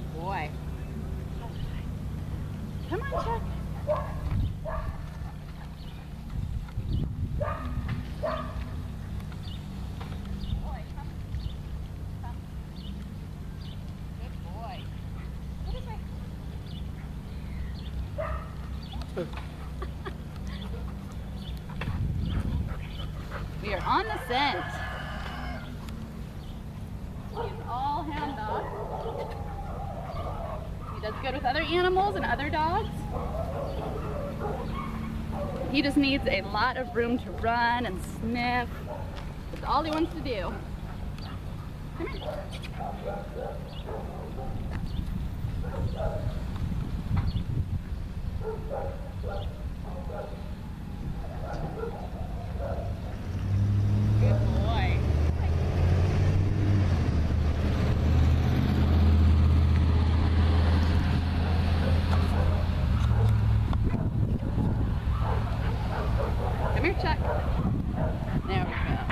Good boy. Come on, Chuck. Boy, come. Come. Good boy. What is that? We are on the scent. He's all hound dog. He does good with other animals and other dogs. He just needs a lot of room to run and sniff. That's all he wants to do. Come here. Good boy. Come here, Chuck. There we go.